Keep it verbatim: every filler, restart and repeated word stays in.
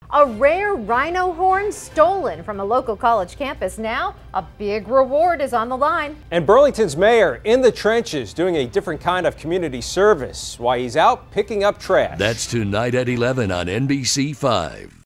A rare rhino horn stolen from a local college campus. Now, a big reward is on the line. And Burlington's mayor in the trenches doing a different kind of community service while he's out picking up trash. That's tonight at eleven on N B C five.